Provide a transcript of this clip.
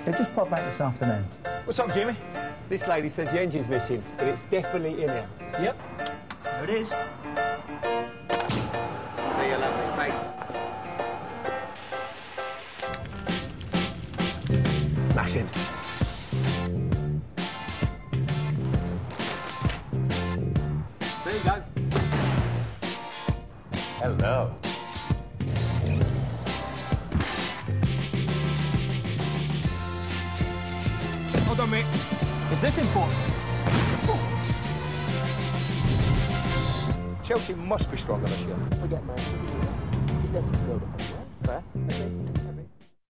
They just popped back this afternoon. What's up, Jimmy? This lady says the engine's missing, but it's definitely in here. Yep. There it is. There you lovely, thanks. Smashing. There you go. Hello. Hold on, mate. Is this important? Chelsea must be stronger this year. Forget Man City. They could go to home, right? Fair. Okay.